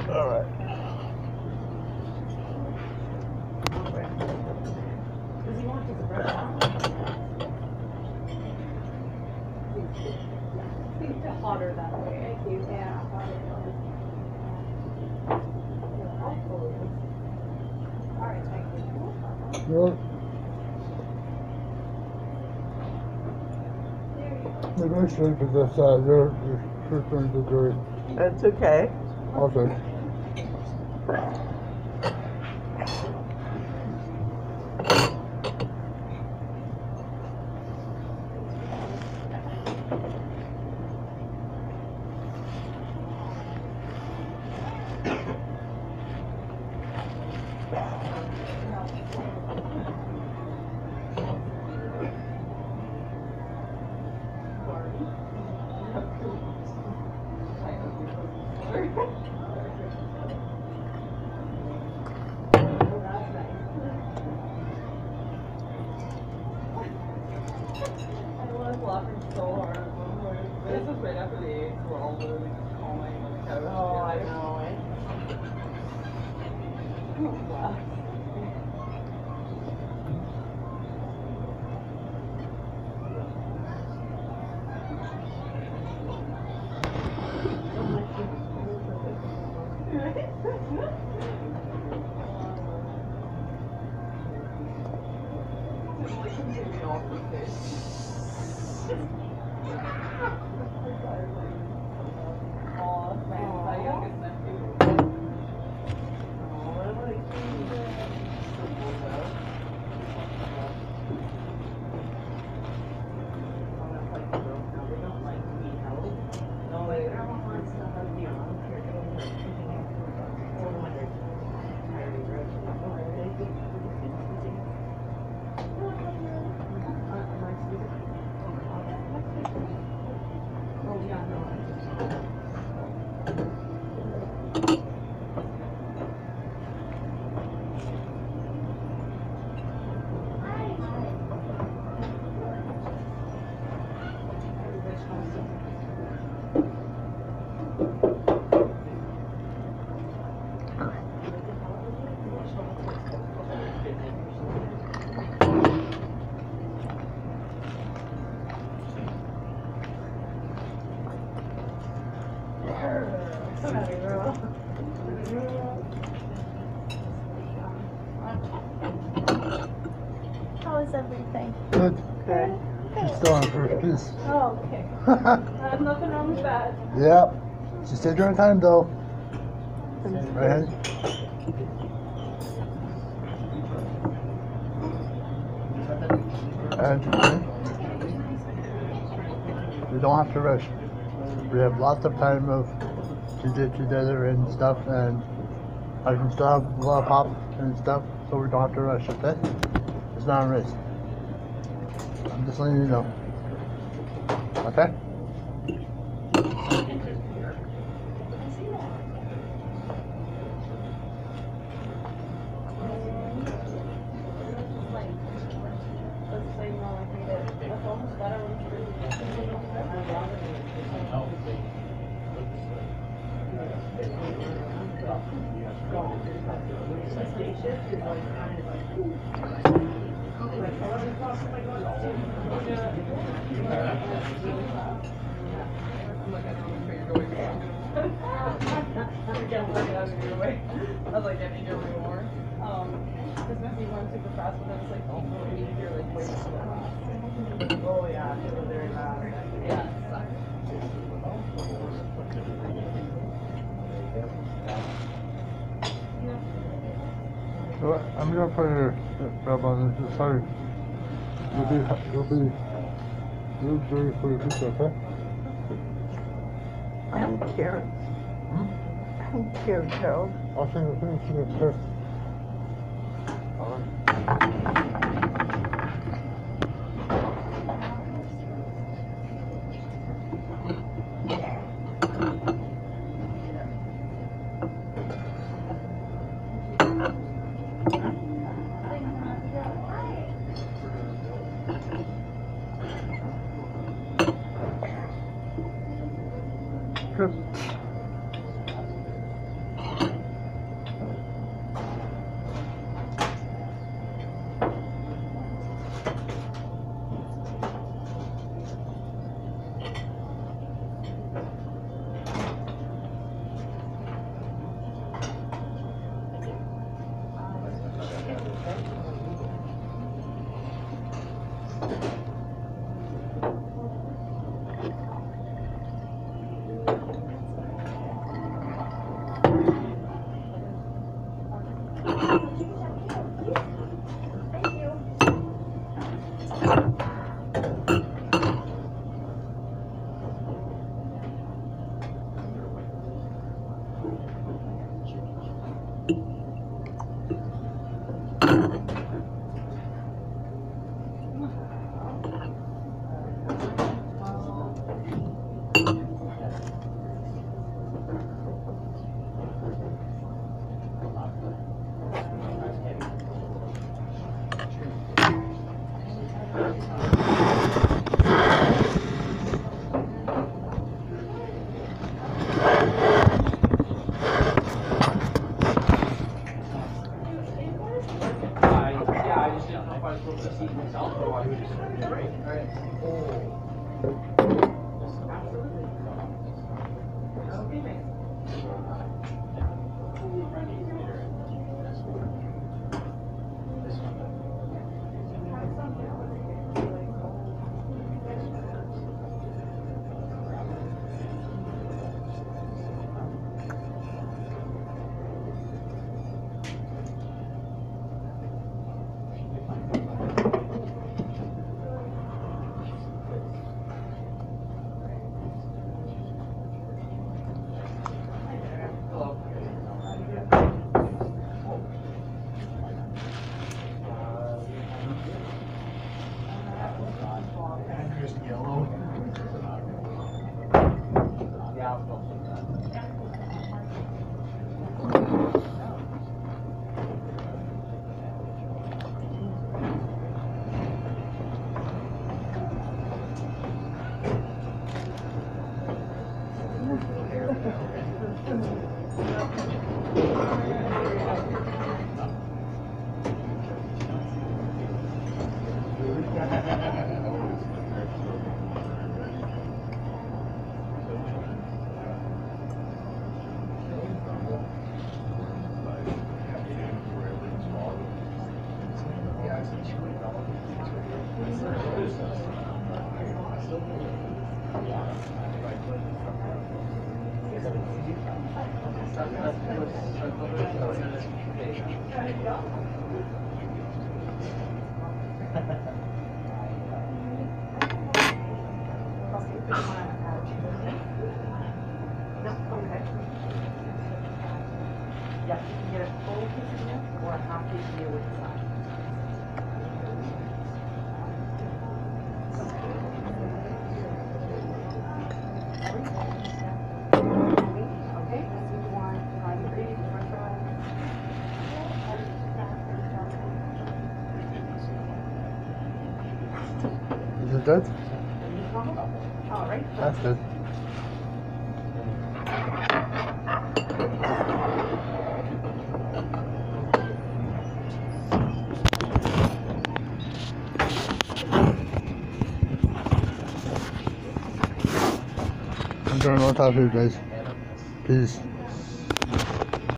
All right. Does he want to brush off? It's hotter that way. I do. Yeah, hotter. All right, thank you. Well, maybe I should put this you're 15 degrees. That's okay. Okay. This is right after the eggs were all literally just calming on the couch. Oh, I know. Wow. How is everything? Good. Good. She's still on first piece. Oh, okay. Nothing wrong with that. Yep. She stayed during time though. Right ahead. And you don't have to rush. We have lots of time of to get together and stuff, and I can still have a lot of pop and stuff, so we don't have to rush, okay? It's not a race. I'm just letting you know. Okay? I was like, getting your more. Because Missy went super fast, but then it's like, oh, you're like way too fast. Oh, yeah, it was very fast. Yeah, it sucked. So I'm gonna put your rub on this. Sorry. You'll be ready for your pizza, okay? I don't care. I don't care, Harold. I'll send the thing to the first. Good. I just didn't know if I was supposed to see myself or why. Alright. Yes, you can get a full quesadilla or a half quesadilla with the side. Okay, you want fried green, french fries? Is it good? All right. That's good. I'm doing all time food, guys. Peace.